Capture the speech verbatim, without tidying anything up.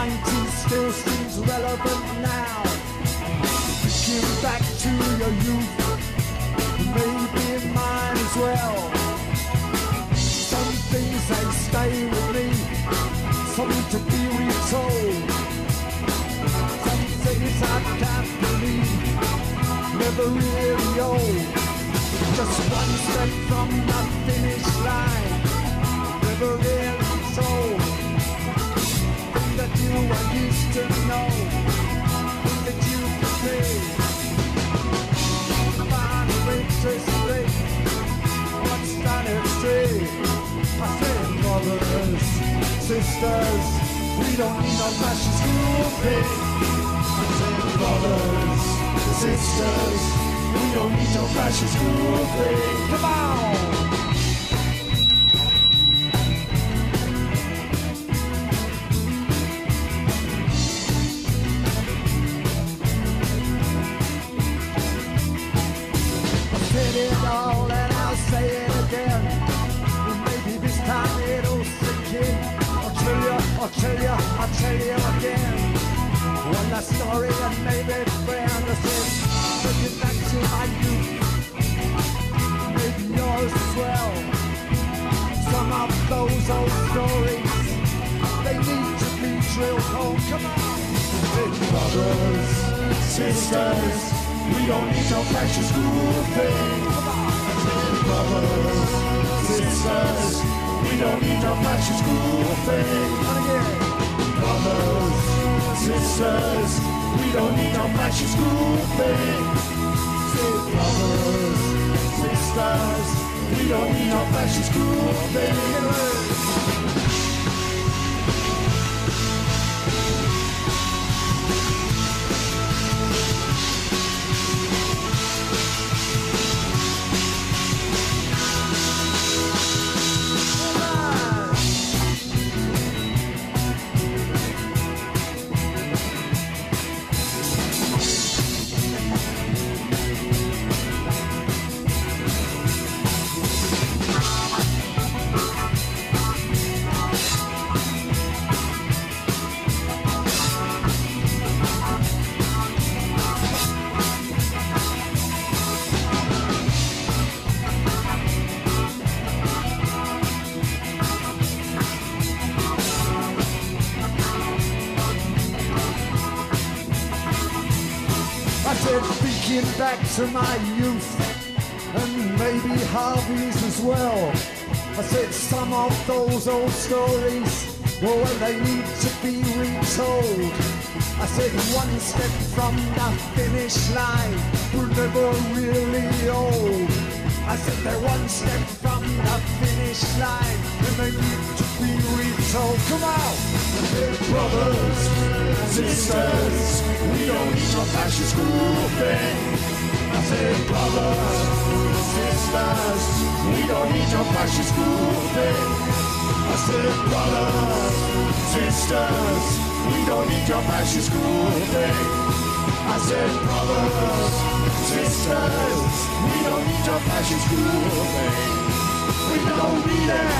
nineties still seems relevant now. Thinking back to your youth, maybe mine as well. Some things they stay with me, some to be retold. Some things I can't believe, never really old. Just one step from the finish line, never really told. Thing that you were used to know, thing that you could be. Find a way to straight, what's that a tree? I say brothers, sisters, we don't need no fashion school thing. I say brothers, sisters, we don't need no fashion school thing. Come on! All and I'll say it again. Maybe this time it'll sink in. I'll tell you, I'll tell you, I'll tell you again. One last story and maybe friend I said, looking back to my youth, maybe yours as well. Some of those old stories, they need to be drilled home. Come on, big brothers, sisters, we don't need no fashion school thing. Brothers, sisters, we don't need no fashion school thing. Brothers, sisters, we don't need no fashion school thing. Brothers, sisters, we don't need no fashion school thing. Thinking back to my youth and maybe hobbies as well. I said some of those old stories, well, they need to be retold. I said one step from the finish line, we're never really old. I said they're one step from the finish line and they need to be retold. Come on! Hey, brothers, sisters, we don't need no fashion school thing. I said brothers, sisters, we don't need no fashion school thing. I said brothers, sisters, we don't need your fashion school thing. I said brothers, sisters, we don't need your fashion school thing. We don't need it.